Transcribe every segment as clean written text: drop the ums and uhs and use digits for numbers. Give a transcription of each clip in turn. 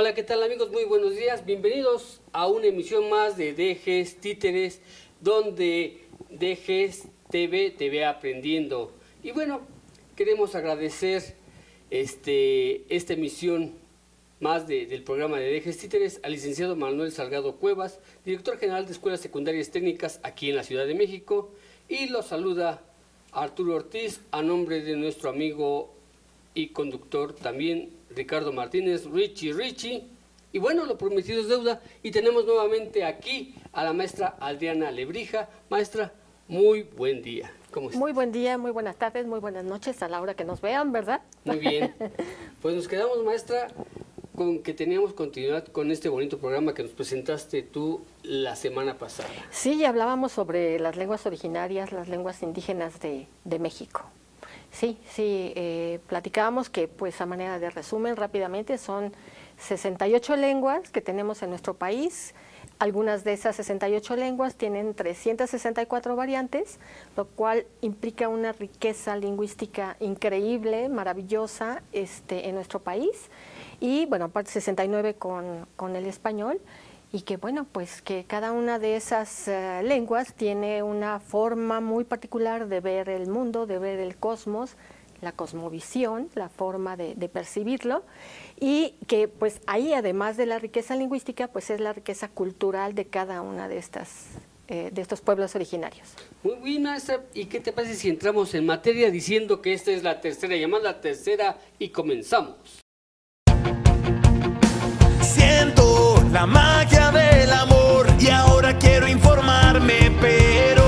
Hola, ¿qué tal amigos? Muy buenos días. Bienvenidos a una emisión más de DGs Títeres, donde DGs TV te ve aprendiendo. Y bueno, queremos agradecer esta emisión más del programa de DGs Títeres al licenciado Manuel Salgado Cuevas, director general de Escuelas Secundarias Técnicas aquí en la Ciudad de México. Y los saluda Arturo Ortiz a nombre de nuestro amigo y conductor también Ricardo Martínez, Richie. Y bueno, lo prometido es deuda y tenemos nuevamente aquí a la maestra Adriana Lebrija. Maestra, muy buen día. ¿Cómo está? Muy buen día, muy buenas tardes, muy buenas noches a la hora que nos vean, ¿verdad? Muy bien. Pues nos quedamos, maestra, con que teníamos continuidad con este bonito programa que nos presentaste tú la semana pasada. Sí, hablábamos sobre las lenguas originarias, las lenguas indígenas de México. Sí, platicábamos que, pues a manera de resumen rápidamente, son 68 lenguas que tenemos en nuestro país. Algunas de esas 68 lenguas tienen 364 variantes, lo cual implica una riqueza lingüística increíble, maravillosa en nuestro país. Y bueno, aparte 69 con el español. Y que bueno, pues que cada una de esas lenguas tiene una forma muy particular de ver el mundo, de ver el cosmos, la cosmovisión, la forma de percibirlo, y que pues ahí, además de la riqueza lingüística, pues es la riqueza cultural de cada una de estos pueblos originarios. Muy bien, maestra. ¿Y qué te parece si entramos en materia diciendo que esta es la tercera llamada, y comenzamos? Siento la magia del amor y ahora quiero informarme, pero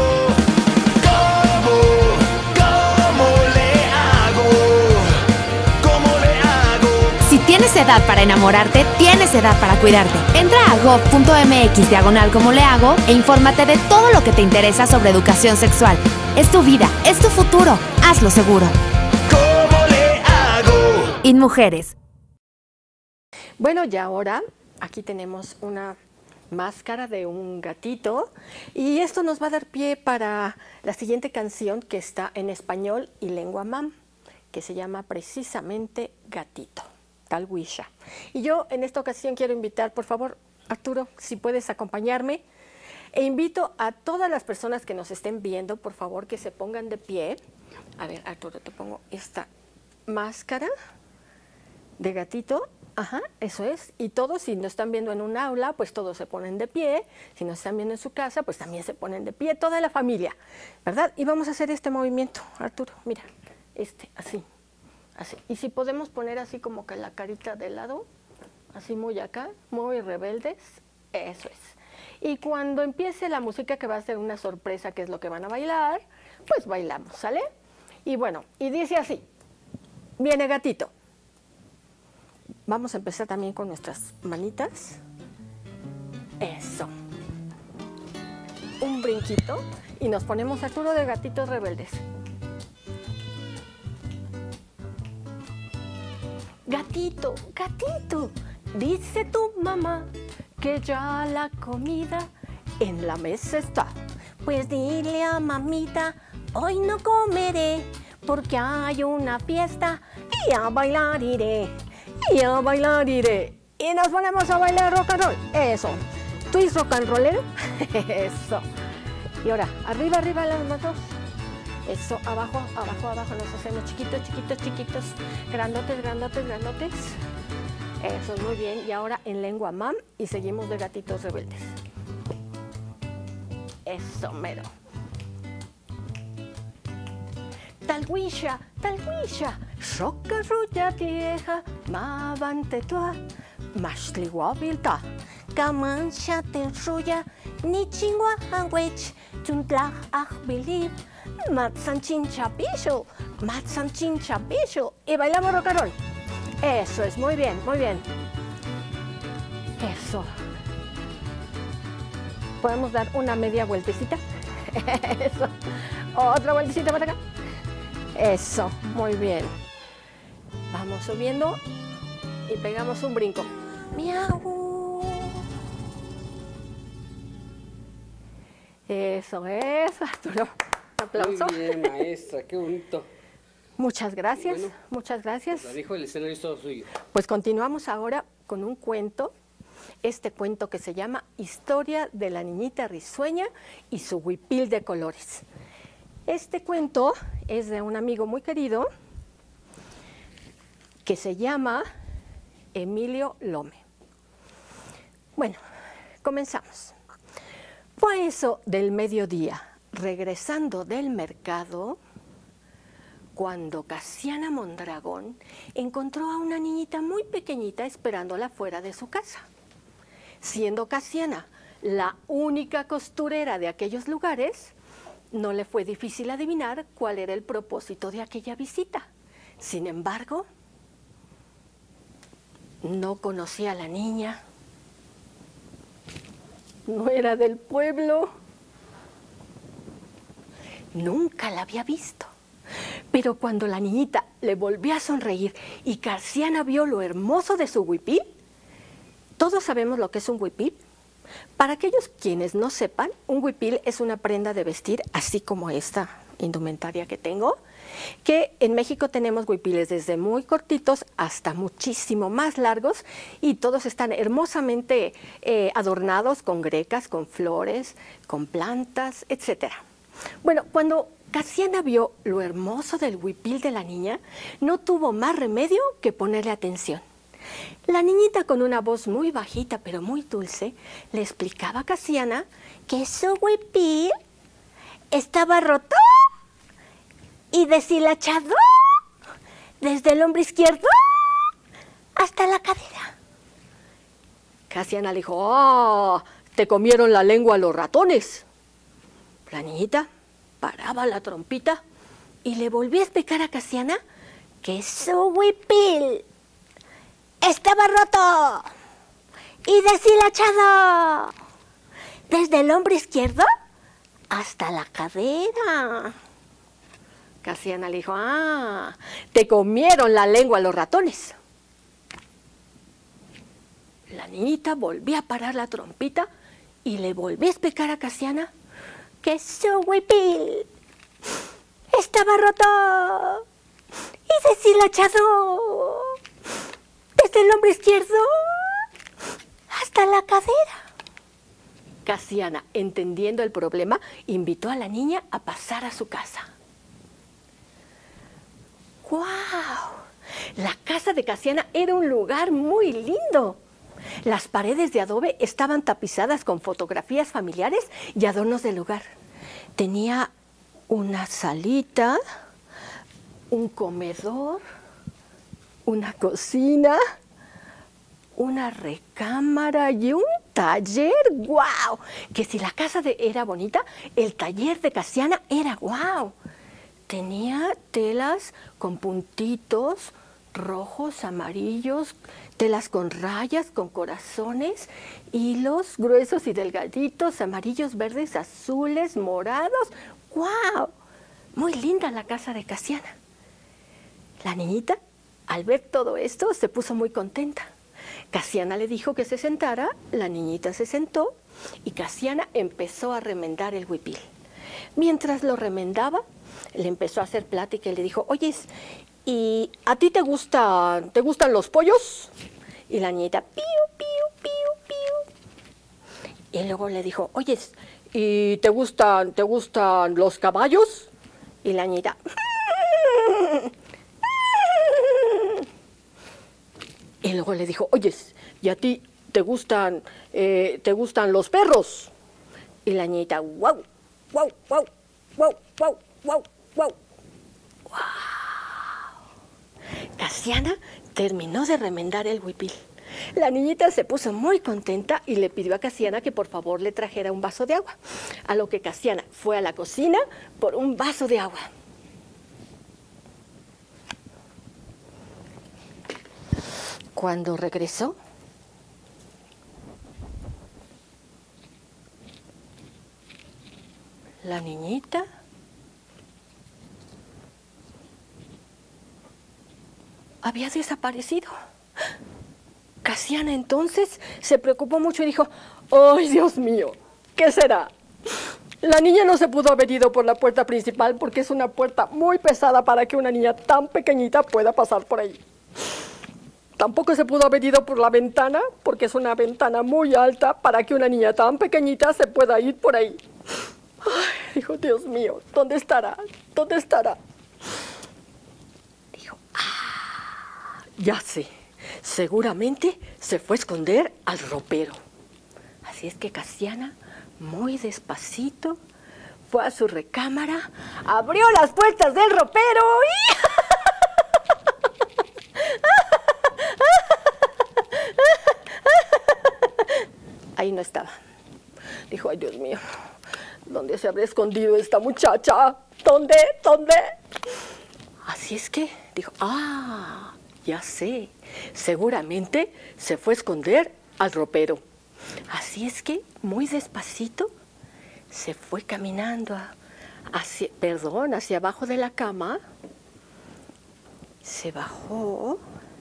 ¿cómo le hago? ¿Cómo le hago? Si tienes edad para enamorarte, tienes edad para cuidarte. Entra a gov.mx/como le hago e infórmate de todo lo que te interesa sobre educación sexual. Es tu vida, es tu futuro. Hazlo seguro. ¿Cómo le hago? InMujeres. Bueno, y ahora aquí tenemos una máscara de un gatito y esto nos va a dar pie para la siguiente canción que está en español y lengua mam, que se llama precisamente Gatito, Talhuisha. Y yo en esta ocasión quiero invitar, por favor, Arturo, si puedes acompañarme, e invito a todas las personas que nos estén viendo, por favor, que se pongan de pie. A ver, Arturo, te pongo esta máscara de gatito. Ajá, eso es. Y todos, si nos están viendo en un aula, pues todos se ponen de pie. Si nos están viendo en su casa, pues también se ponen de pie, toda la familia, ¿verdad? Y vamos a hacer este movimiento, Arturo, mira, así. Y si podemos poner así como que la carita de lado, así muy acá, muy rebeldes, eso es. Y cuando empiece la música, que va a ser una sorpresa, que es lo que van a bailar, pues bailamos, ¿sale? Y bueno, y dice así, viene gatito. Vamos a empezar también con nuestras manitas. Eso. Un brinquito y nos ponemos Arturo de gatitos rebeldes. Gatito, gatito, dice tu mamá que ya la comida en la mesa está. Pues dile a mamita, hoy no comeré porque hay una fiesta y a bailar iré. Y a bailar iré. Y nos ponemos a bailar rock and roll. Eso. Twist rock and rollero. Eso. Y ahora, arriba las manos. Eso, abajo. Nos hacemos chiquitos. Grandotes. Eso, muy bien. Y ahora en lengua mam y seguimos de gatitos rebeldes. Eso, mero. Talhuisha, shoka ruya vieja, mavante tua, mashliwabilta, kamansha te ruya, ni chingua hangwech, tuntlach ach believe, matsan chincha bisho. Y bailamos rock and roll. Eso es, muy bien. Eso. Podemos dar una media vueltecita. Eso. Otra vueltecita para acá. Eso, muy bien. Vamos subiendo y pegamos un brinco. ¡Miau! Eso es, Arturo. Aplauso. Muy bien, maestra, qué bonito. Muchas gracias, Bueno, muchas gracias. Pues la dijo, el escenario es todo suyo. Pues continuamos ahora con un cuento, este cuento que se llama Historia de la niñita risueña y su huipil de colores. Este cuento es de un amigo muy querido que se llama Emilio Lome. Bueno, comenzamos. Fue a eso del mediodía, regresando del mercado, cuando Casiana Mondragón encontró a una niñita muy pequeñita esperándola fuera de su casa. Siendo Casiana la única costurera de aquellos lugares, no le fue difícil adivinar cuál era el propósito de aquella visita. Sin embargo, no conocía a la niña, no era del pueblo, nunca la había visto. Pero cuando la niñita le volvió a sonreír y Casiana vio lo hermoso de su huipil, todos sabemos lo que es un huipil. Para aquellos quienes no sepan, un huipil es una prenda de vestir, así como esta indumentaria que tengo, que en México tenemos huipiles desde muy cortitos hasta muchísimo más largos y todos están hermosamente adornados con grecas, con flores, con plantas, etc. Bueno, cuando Casiana vio lo hermoso del huipil de la niña, no tuvo más remedio que ponerle atención. La niñita, con una voz muy bajita pero muy dulce, le explicaba a Casiana que su huipil estaba roto y deshilachado desde el hombro izquierdo hasta la cadera. Casiana le dijo: ¡ah! Te comieron la lengua los ratones. La niñita paraba la trompita y le volvió a explicar a Casiana que su huipil estaba roto y deshilachado desde el hombro izquierdo hasta la cadera. Casiana le dijo: ¡ah! Te comieron la lengua los ratones. La niñita volvió a parar la trompita y le volvió a explicar a Casiana que su huipil estaba roto y deshilachado desde el hombro izquierdo hasta la cadera. Casiana, entendiendo el problema, invitó a la niña a pasar a su casa. ¡Guau! La casa de Casiana era un lugar muy lindo. Las paredes de adobe estaban tapizadas con fotografías familiares y adornos del lugar. Tenía una salita, un comedor, una cocina, una recámara y un taller. ¡Guau! Que si la casa era bonita, el taller de Casiana era guau. Tenía telas con puntitos rojos, amarillos, telas con rayas, con corazones, hilos gruesos y delgaditos, amarillos, verdes, azules, morados. ¡Guau! Muy linda la casa de Casiana. La niñita, al ver todo esto, se puso muy contenta. Casiana le dijo que se sentara, la niñita se sentó y Casiana empezó a remendar el huipil. Mientras lo remendaba, le empezó a hacer plática y le dijo: oyes, ¿y a ti te gustan los pollos? Y la niñita: piu, piu, piu, piu. Y luego le dijo: oyes, ¿y te gustan los caballos? Y la niñita: y luego le dijo: oyes, ¿y a ti te gustan los perros? Y la niñita: guau, guau, guau, guau, guau, guau, guau. Casiana terminó de remendar el huipil. La niñita se puso muy contenta y le pidió a Casiana que por favor le trajera un vaso de agua. A lo que Casiana fue a la cocina por un vaso de agua. Cuando regresó, la niñita había desaparecido. Casiana entonces se preocupó mucho y dijo: ¡ay, Dios mío! ¿Qué será? La niña no se pudo haber ido por la puerta principal porque es una puerta muy pesada para que una niña tan pequeñita pueda pasar por ahí. tampoco se pudo haber ido por la ventana, porque es una ventana muy alta para que una niña tan pequeñita se pueda ir por ahí. Ay, dijo, Dios mío, ¿dónde estará? ¿Dónde estará? Dijo, ya sé, seguramente se fue a esconder al ropero. Así es que Casiana, muy despacito, fue a su recámara, abrió las puertas del ropero y... Ahí no estaba. Dijo, ay, Dios mío, ¿dónde se habrá escondido esta muchacha? ¿Dónde? ¿Dónde? Así es que dijo, ya sé, seguramente se fue a esconder al ropero. Así es que, muy despacito, se fue caminando hacia abajo de la cama, se bajó,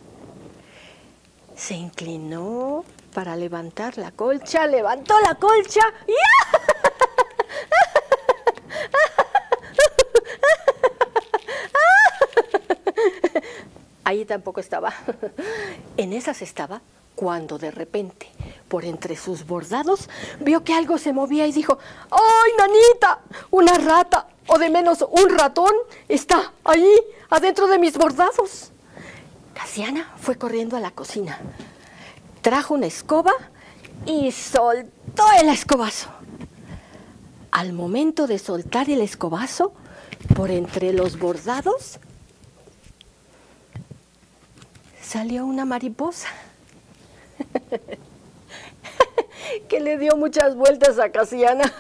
se inclinó para levantar la colcha, levantó la colcha y... Ahí tampoco estaba. En esas estaba cuando de repente, por entre sus bordados, vio que algo se movía y dijo, ¡ay, nanita! Una rata, o de menos un ratón, está ahí, adentro de mis bordados. Casiana fue corriendo a la cocina, trajo una escoba y soltó el escobazo. Al momento de soltar el escobazo, por entre los bordados, salió una mariposa que le dio muchas vueltas a Casiana.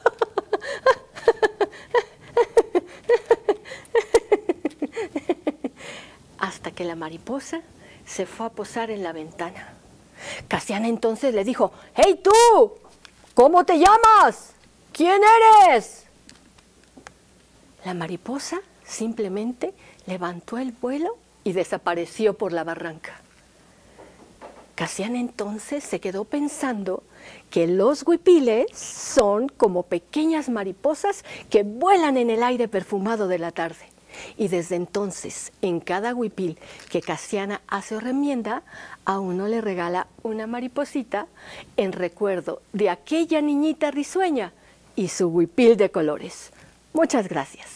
Hasta que la mariposa se fue a posar en la ventana. Casiana entonces le dijo, ¡hey tú! ¿Cómo te llamas? ¿Quién eres? La mariposa simplemente levantó el vuelo y desapareció por la barranca. Casiana entonces se quedó pensando que los huipiles son como pequeñas mariposas que vuelan en el aire perfumado de la tarde. Y desde entonces, en cada huipil que Casiana hace o remienda, a uno le regala una mariposita en recuerdo de aquella niñita risueña y su huipil de colores. Muchas gracias.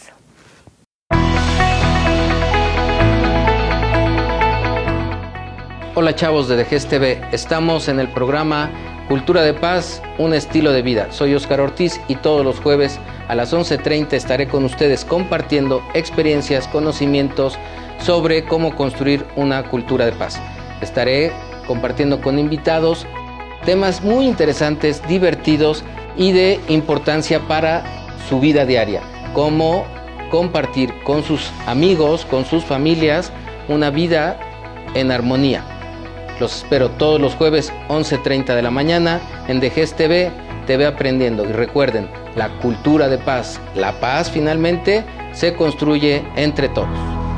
Hola chavos de Dejez TV, estamos en el programa Cultura de Paz, un estilo de vida. Soy Oscar Ortiz y todos los jueves a las 11:30 estaré con ustedes compartiendo experiencias, conocimientos sobre cómo construir una cultura de paz. Estaré compartiendo con invitados temas muy interesantes, divertidos y de importancia para su vida diaria. Cómo compartir con sus amigos, con sus familias, una vida en armonía. Los espero todos los jueves 11:30 de la mañana en Dejez TV, TV Aprendiendo. Y recuerden, la cultura de paz, la paz finalmente se construye entre todos.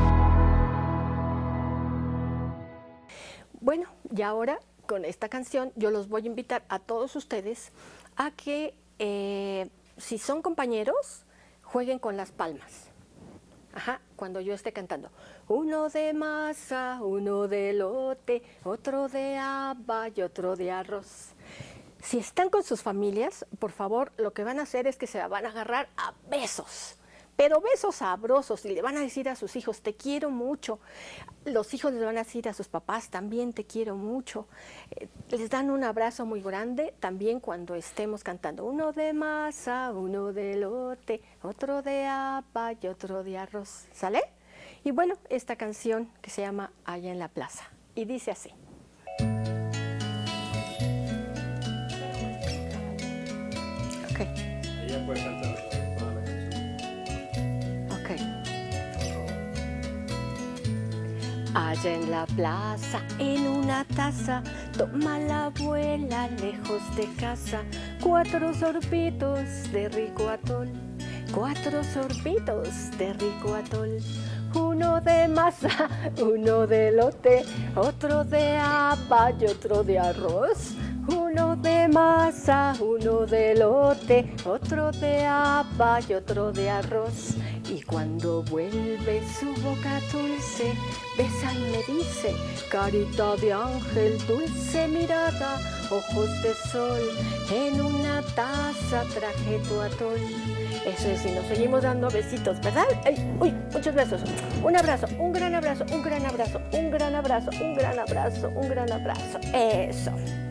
Bueno, y ahora con esta canción yo los voy a invitar a todos ustedes a que si son compañeros, jueguen con las palmas. Cuando yo esté cantando. Uno de masa, uno de elote, otro de haba y otro de arroz. Si están con sus familias, por favor, lo que van a hacer es que se van a agarrar a besos. Pero besos sabrosos, y le van a decir a sus hijos, te quiero mucho. Los hijos les van a decir a sus papás, también te quiero mucho. Les dan un abrazo muy grande, también cuando estemos cantando. Uno de masa, uno de elote, otro de haba y otro de arroz. ¿Sale? Y bueno, esta canción que se llama Allá en la Plaza. Y dice así. Ok. Ella puede cantar toda la canción. Ok. Allá en la plaza, en una taza, toma la abuela lejos de casa 4 sorbitos de rico atol, 4 sorbitos de rico atol. Uno de masa, uno de elote, otro de haba y otro de arroz. Uno de masa, uno de elote, otro de haba y otro de arroz. Y cuando vuelve su boca dulce, besa y me dice, carita de ángel, dulce mirada, ojos de sol, en una taza traje tu atol. Eso es, y nos seguimos dando besitos, ¿verdad? Ay, uy, muchos besos. Un abrazo, un gran abrazo, un gran abrazo, un gran abrazo, un gran abrazo, un gran abrazo. Eso.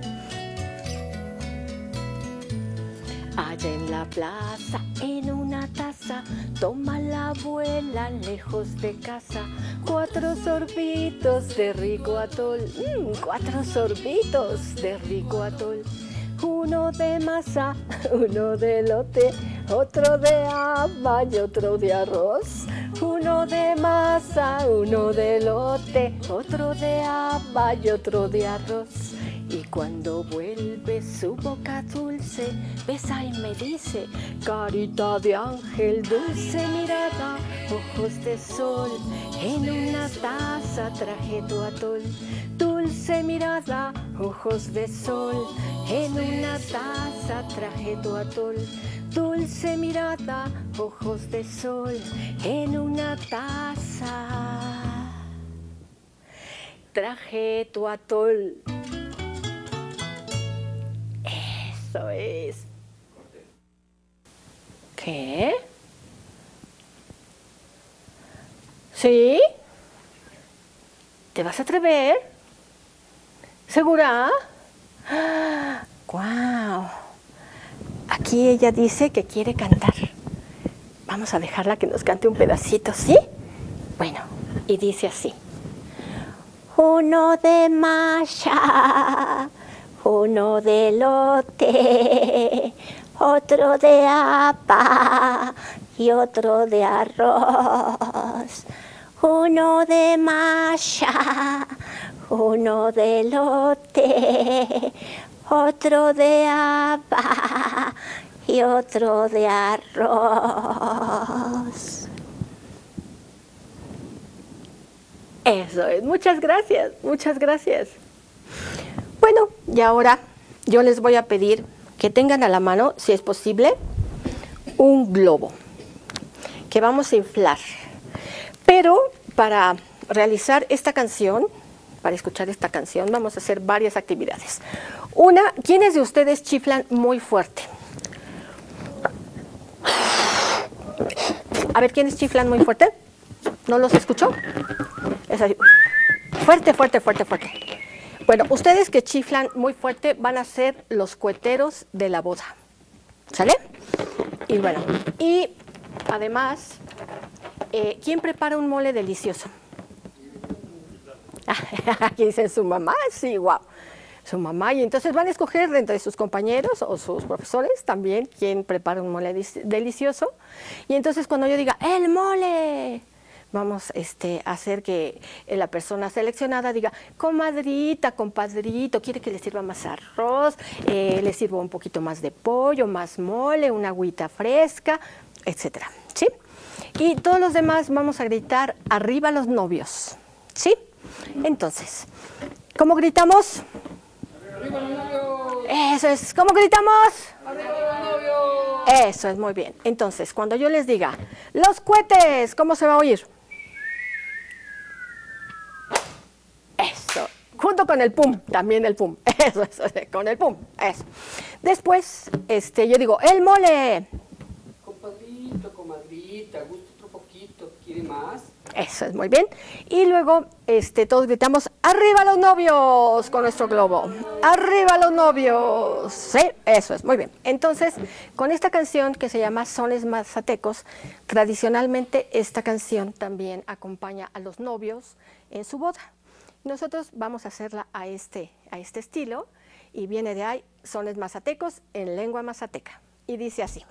Allá en la plaza, en una taza, toma la abuela lejos de casa 4 sorbitos de rico atol. 4 sorbitos de rico atol. Uno de masa, uno de elote, otro de haba y otro de arroz. Uno de masa, uno de elote, otro de haba y otro de arroz. Y cuando vuelve su boca dulce, besa y me dice, carita de ángel, dulce mirada, ojos de sol, en una taza traje tu atol. Dulce mirada, ojos de sol, en una taza traje tu atol. Dulce mirada, ojos de sol, en una taza traje tu atol. Eso es. ¿Qué? ¿Sí? ¿Te vas a atrever? ¿Segura? ¡Guau! Aquí ella dice que quiere cantar. Vamos a dejarla que nos cante un pedacito, ¿sí? Bueno, y dice así. Uno de masa, uno de elote, otro de haba y otro de arroz. Uno de masa, uno de elote, otro de haba y otro de arroz. Eso es, muchas gracias, muchas gracias. Bueno, y ahora yo les voy a pedir que tengan a la mano, si es posible, un globo que vamos a inflar. Pero para realizar esta canción, para escuchar esta canción, vamos a hacer varias actividades. Una, ¿quiénes de ustedes chiflan muy fuerte? A ver, ¿quiénes chiflan muy fuerte? ¿No los escucho? Es así. Fuerte, fuerte, fuerte, fuerte. Bueno, ustedes que chiflan muy fuerte van a ser los cueteros de la boda. ¿Sale? Y bueno, y además, ¿quién prepara un mole delicioso? Aquí dicen su mamá, sí, wow. Su mamá, y entonces van a escoger de entre sus compañeros o sus profesores también quién prepara un mole delicioso. Y entonces cuando yo diga, ¡el mole!, vamos a hacer que la persona seleccionada diga, comadrita, compadrito, quiere que le sirva más arroz, le sirva un poquito más de pollo, más mole, una agüita fresca, etcétera, ¿sí? Y todos los demás vamos a gritar, arriba los novios, ¿sí? Entonces, ¿cómo gritamos? ¡Arriba los novios! Eso es, ¿cómo gritamos? ¡Arriba los novios! Eso es, muy bien. Entonces, cuando yo les diga, los cohetes, ¿cómo se va a oír? Eso, junto con el pum, también el pum, eso, con el pum, eso. Después, yo digo, el mole. Compadrito, comadrita, gusta otro poquito, ¿quiere más? Eso es, muy bien. Y luego, todos gritamos, ¡arriba los novios! Con nuestro globo. ¡Arriba los novios! Sí, eso es, muy bien. Entonces, con esta canción que se llama Sones Mazatecos, tradicionalmente esta canción también acompaña a los novios en su boda. Nosotros vamos a hacerla a este estilo y viene de ahí Sones Mazatecos en lengua mazateca. Y dice así.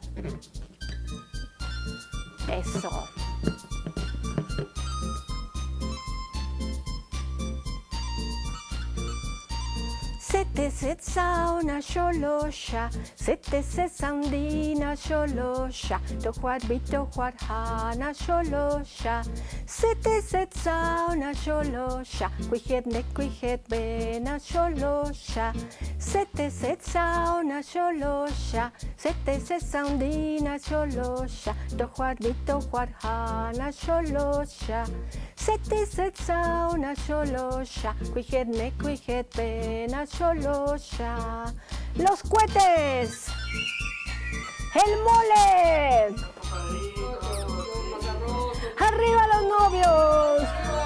Eso. Sete set sauna sholosha, sete set soundina sholosha, to what bito what hana sholosha, sete set sauna sholosha, quihet ne quihet bena sholosha, sete set sauna sholosha, sete set soundina sholosha, to what bito what hana sholosha, sete set sauna sholosha, quihet ne quihet bena sholosha. Los cohetes, el mole, arriba los novios.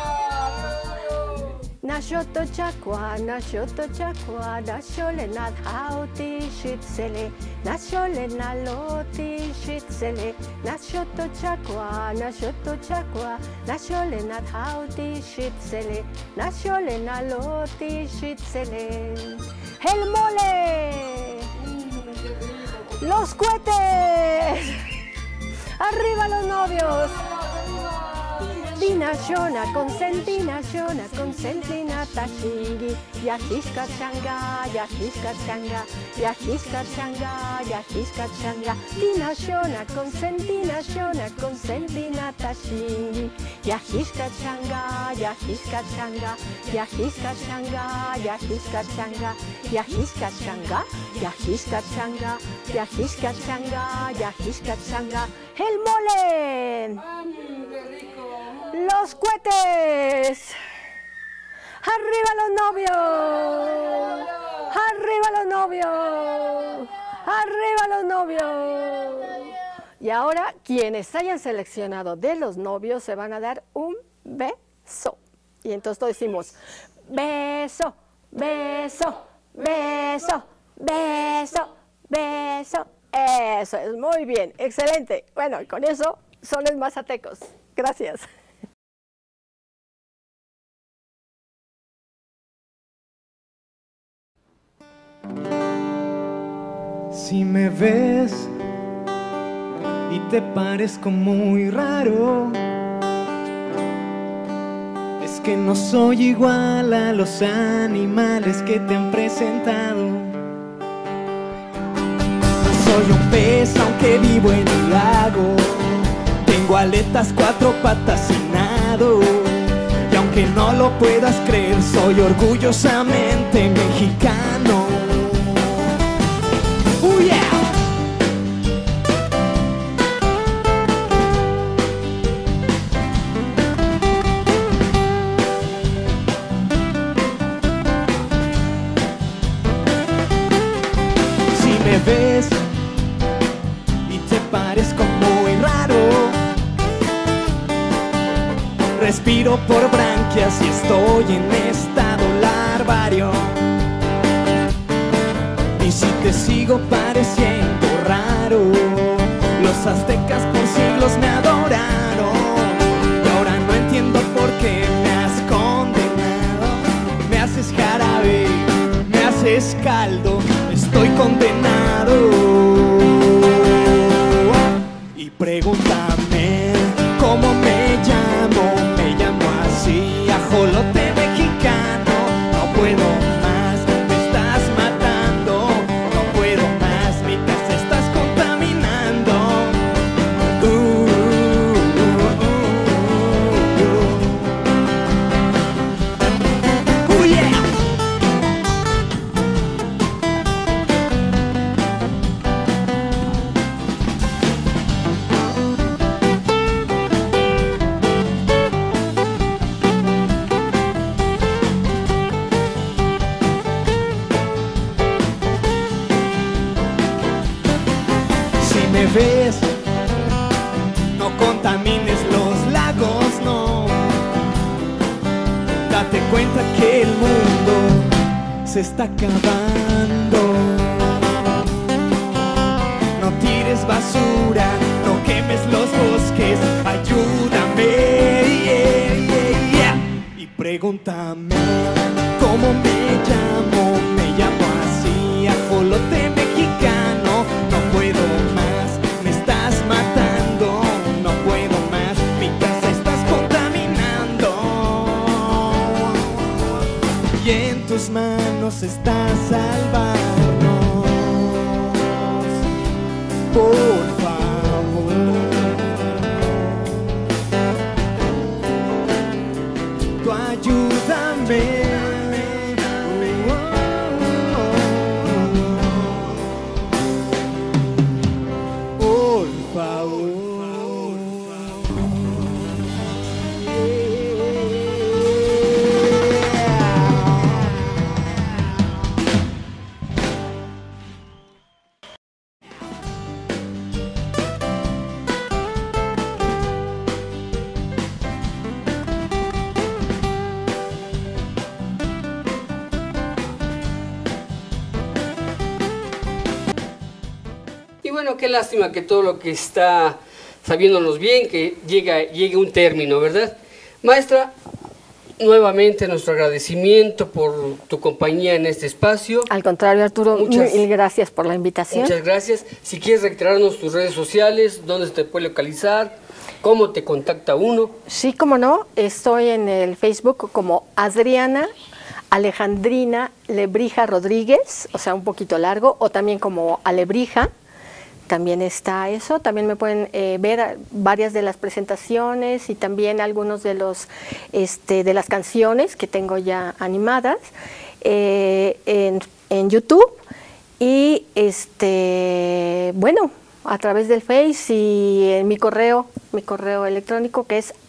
Nashoto chakwa, nashole nad hauti shitsele, nashole naloti shitsele, nashoto chakwa, nashole nad hauti shitsele, nashole naloti shitsele. El mole, los cohetes, arriba los novios. Dinashona, consentina tashingi, yashishka changa, yashishka changa, yashishka changa, yashishka changa. Dinashona, consentina tashingi, yashishka changa, yashishka changa, yashishka changa, yashishka changa, yashishka changa, yashishka changa, yashishka changa, yashishka changa. El mole. Los cohetes. Arriba los novios. Arriba los novios. Arriba los novios. Y ahora quienes hayan seleccionado de los novios se van a dar un beso. Y entonces todos decimos beso, beso, beso, beso, beso. Eso es muy bien, excelente. Bueno, y con eso son los mazatecos. Gracias. Si me ves y te parezco muy raro, es que no soy igual a los animales que te han presentado. No soy un pez aunque vivo en el lago, tengo aletas, 4 patas y nado. Y aunque no lo puedas creer, soy orgullosamente mexicano. Yeah. Si me ves y te parezco muy raro, respiro por branquias y estoy en estado larvario. Y si te sigo pareciendo raro, los aztecas por siglos me adoraron. Y ahora no entiendo por qué me has condenado. Me haces jarabe, me haces caldo, estoy condenado. Y pregúntame cómo me llamo así, ajolote mexicano. No puedo más, me estás matando. No puedo más, mi casa estás contaminando. Yeah. Me ves, no contamines los lagos, no. Date cuenta que el mundo se está acabando. No tires basura, no quemes los bosques, ayúdame. Y pregúntame cómo me llamo así, ajolote mexicano. No puedo más, me estás matando. No puedo más, mi casa estás contaminando. y en tus manos está salvarnos. Por favor, tú ayúdame. Por favor. Y bueno, qué lástima que todo lo que está sabiéndonos bien, que llegue a un término, ¿verdad? Maestra, nuevamente nuestro agradecimiento por tu compañía en este espacio. Al contrario, Arturo, mil gracias por la invitación. Muchas gracias. Si quieres reiterarnos tus redes sociales, dónde se te puede localizar, cómo te contacta uno. Sí, cómo no, estoy en el Facebook como Adriana Alejandrina Lebrija Rodríguez, o sea, un poquito largo, o también como Alebrija. También está eso, también me pueden ver varias de las presentaciones y también algunos de los de las canciones que tengo ya animadas en YouTube y bueno, a través del Face y en mi correo electrónico que es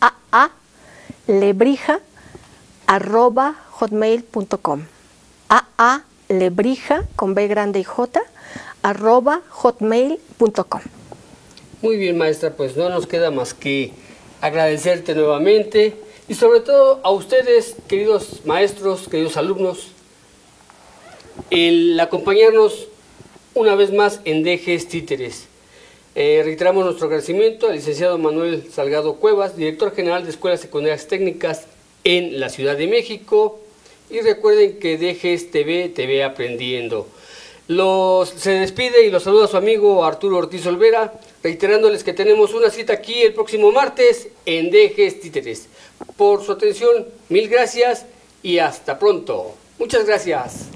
aalebrija@hotmail.com. aalebrija con B grande y J @hotmail.com. Muy bien, maestra, pues no nos queda más que agradecerte nuevamente y sobre todo a ustedes, queridos maestros, queridos alumnos, el acompañarnos una vez más en Dejes Títeres. Reiteramos nuestro agradecimiento al licenciado Manuel Salgado Cuevas, director general de Escuelas Secundarias Técnicas en la Ciudad de México, y recuerden que Dejes TV Aprendiendo. Se despide y los saluda su amigo Arturo Ortiz Olvera, reiterándoles que tenemos una cita aquí el próximo martes en Dejes Títeres. Por su atención, mil gracias y hasta pronto. Muchas gracias.